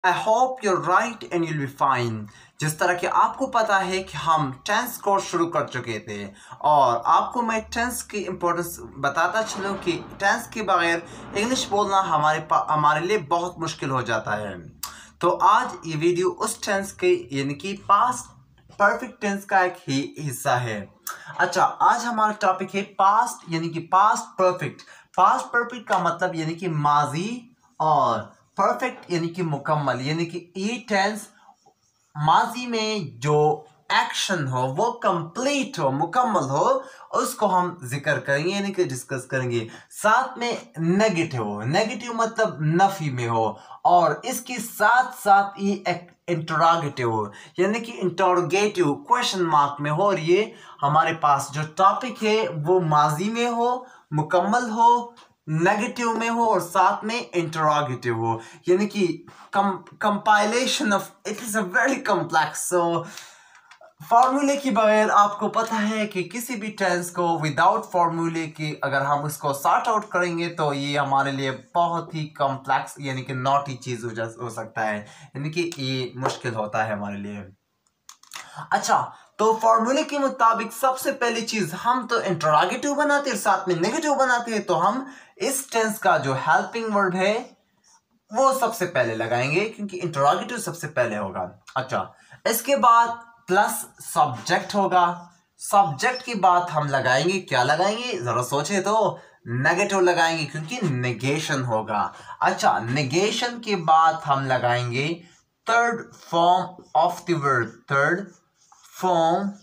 I hope you're right and you'll be fine. जिस तरह कि आपको पता है कि हम टेंस कोर्स शुरू कर चुके थे और आपको मैं टेंस की इम्पोर्टेंस बताता चलूँ कि टेंस के बगैर इंग्लिश बोलना हमारे लिए बहुत मुश्किल हो जाता है। तो आज ये वीडियो उस टेंस के यानी कि पास्ट परफेक्ट टेंस का एक ही हिस्सा है। अच्छा, आज हमारा टॉपिक है पास्ट यानी कि पास्ट परफेक्ट। पास्ट परफेक्ट का मतलब यानी कि माजी और परफेक्ट यानी कि मुकम्मल, यानी कि ये टेंस माजी में जो एक्शन हो वो कंप्लीट हो, मुकम्मल हो, उसको हम जिक्र करेंगे यानी कि डिस्कस करेंगे। साथ में नेगेटिव, नेगेटिव मतलब नफी में हो, और इसके साथ साथ ये एक इंटरोगेटिव हो यानी कि इंटरोगेटिव क्वेश्चन मार्क में हो, और ये हमारे पास जो टॉपिक है वो माजी में हो, मुकम्मल हो, नेगेटिव में हो, और साथ में इंटरोगेटिव हो, यानी कि compilation of it is a very complex. So फॉर्मूले के बगैर आपको पता है कि किसी भी टेंस को विदाउट फॉर्मूले की अगर हम उसको सॉर्ट आउट करेंगे तो ये हमारे लिए बहुत ही कॉम्प्लेक्स यानी कि नॉटी चीज हो सकता है, यानी कि ये मुश्किल होता है हमारे लिए। अच्छा, तो फॉर्मूले के मुताबिक सबसे पहली चीज हम तो इंटरोगेटिव बनाते हैं, साथ में नेगेटिव बनाते हैं, तो हम इस टेंस का जो हेल्पिंग वर्ड है वो सबसे पहले लगाएंगे क्योंकि इंटरोगेटिव सबसे पहले होगा। अच्छा, इसके बाद प्लस सब्जेक्ट होगा। सब्जेक्ट की बात हम लगाएंगे, क्या लगाएंगे जरा सोचे तो, नेगेटिव लगाएंगे क्योंकि नेगेशन होगा। अच्छा, नेगेशन के बाद हम लगाएंगे third form of the word, third form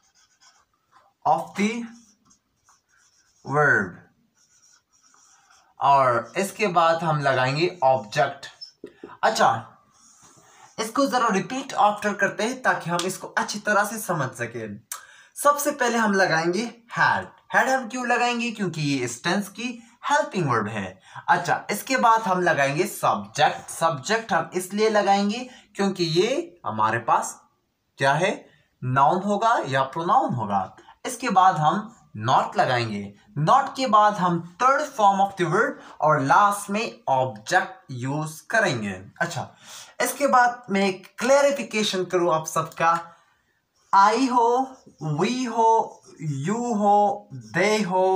of the word, और इसके बाद हम लगाएंगे ऑब्जेक्ट। अच्छा, इसको जरा रिपीट आफ्टर करते हैं ताकि हम इसको अच्छी तरह से समझ सके। सबसे पहले हम लगाएंगे हैड। हैड हम क्यों लगाएंगे? क्योंकि ये इस टेंस की हेल्पिंग वर्ब है। अच्छा, इसके बाद हम लगाएंगे सब्जेक्ट। सब्जेक्ट हम इसलिए लगाएंगे क्योंकि ये हमारे पास क्या है, नाउन होगा या प्रोनाउन होगा। इसके बाद हम नॉट लगाएंगे। नॉट के बाद हम third form of the word और लास्ट में ऑब्जेक्ट यूज करेंगे। अच्छा, इसके बाद मैं क्लैरिफिकेशन करूं आप सबका। आई हो, वी हो, यू हो, दे हो,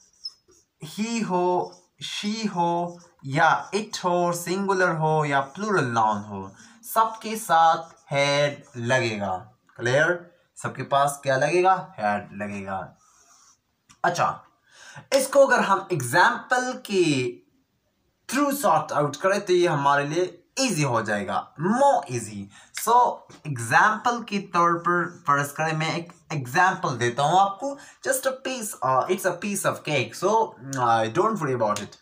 ही हो, शी हो, या इट हो, सिंगुलर हो या प्लूरल नाउन हो, सबके साथ हेड लगेगा। क्लियर? सबके पास क्या लगेगा? हेड लगेगा। अच्छा, इसको अगर हम एग्जाम्पल के थ्रू सॉर्ट आउट करें तो ये हमारे लिए इजी हो जाएगा, मोर इजी। सो एग्जाम्पल के तौर पर फर्ज करें, मैं एक एग्जाम्पल देता हूं आपको, just a piece, it's a piece of cake, so don't worry about it.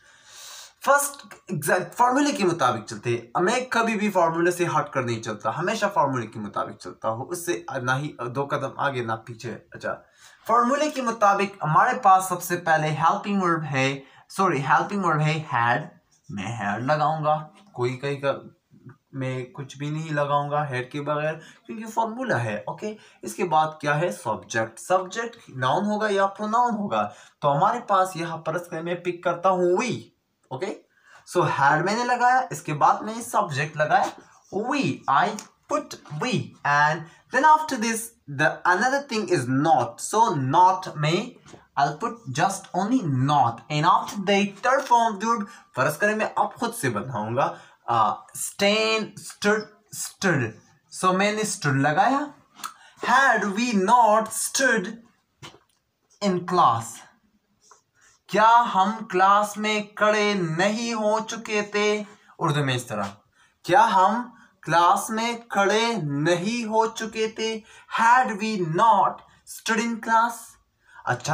First फॉर्मूले के मुताबिक चलते हैं। मैं कभी भी फॉर्मूले से हट कर नहीं चलता, हमेशा फॉर्मूले के मुताबिक चलता हूँ, उससे ना ही दो कदम आगे ना पीछे। अच्छा, फॉर्मूले के मुताबिक हमारे पास सबसे पहले हेल्पिंग वर्ब है, हेल्पिंग वर्ब है हैड। मैं हैड लगाऊंगा, कोई कहीं का मैं कुछ भी नहीं लगाऊंगा हेड के बगैर क्योंकि फॉर्मूला है। ओके, इसके बाद क्या है? सब्जेक्ट। सब्जेक्ट नाउन होगा या प्रोनाउन होगा, तो हमारे पास यहाँ पर मैं पिक करता हूँ वी। ओके, सो हैड मैंने लगाया, इसके बाद मैंने सब्जेक्ट लगाया we, I put we, and then after this the another thing is not, so not may I'll put just only not, and after the third form dude फर्ज करें मैं अब खुद से बनाऊंगा, stand, stood, stood, so मैंने stood लगाया। had we not stood in class, क्या हम क्लास में खड़े नहीं हो चुके थे? उर्दू में इस तरह, क्या हम क्लास में खड़े नहीं हो चुके थे? Had we not stood in class? अच्छा,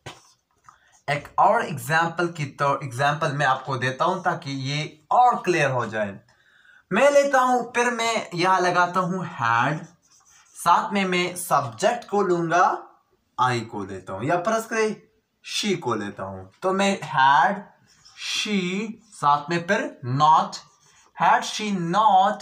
एक और एग्जाम्पल मैं आपको देता हूं ताकि ये और क्लियर हो जाए। मैं लेता हूं, फिर मैं यहां लगाता हूं had, साथ में मैं सब्जेक्ट को लूंगा, आई को लेता हूं, या परस करे शी को लेता हूं, तो मैं had she, साथ में फिर not, had she not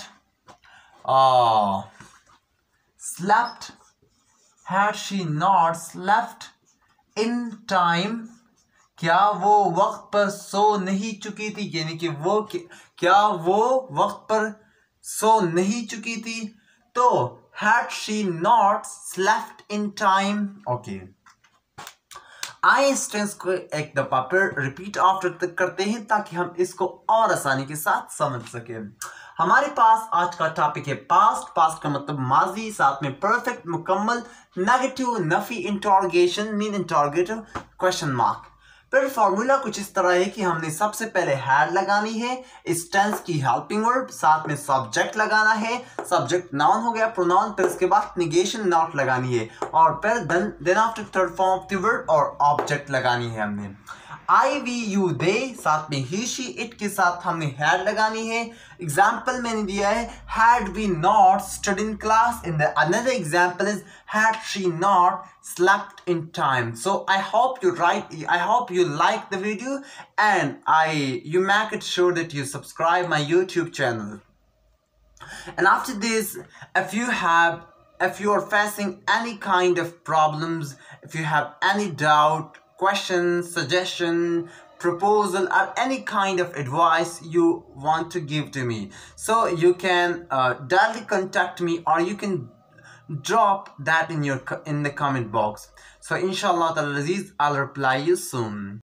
slept, had she not slept in time, क्या वो वक्त पर सो नहीं चुकी थी, यानी कि वो क्या वो वक्त पर सो नहीं चुकी थी, तो had she not slept in time. Okay, instance को एक दफा फिर रिपीट आफ्टर तक करते हैं ताकि हम इसको और आसानी के साथ समझ सके। हमारे पास आज का टॉपिक है पास्ट। पास्ट का मतलब माजी, साथ में परफेक्ट मुकम्मल, नेगेटिव नफी, interrogation mean interrogative, question mark. फिर फॉर्मूला कुछ इस तरह है कि हमने सबसे पहले हैड लगानी है, इस टेंस की हेल्पिंग वर्ब, साथ में सब्जेक्ट लगाना है, सब्जेक्ट नाउन हो गया, प्रोनाउन, फिर इसके बाद निगेशन नॉट लगानी है, और फिर then after third form of the word और ऑब्जेक्ट लगानी है हमने। आई वी यू दे, साथ में ही शी इट के साथ हमने हैड लगानी है। एग्जाम्पल मैंने दिया है had we not study in class, in the another example is had she not slept in time. So I hope you like the video, and you make it sure that you subscribe my YouTube channel. And after this, if you are facing any kind of problems, if you have any doubt, question, suggestion, proposal, or any kind of advice you want to give to me, so you can directly contact me, or you can drop that in the comment box. So inshallah ta'ala I'll reply you soon.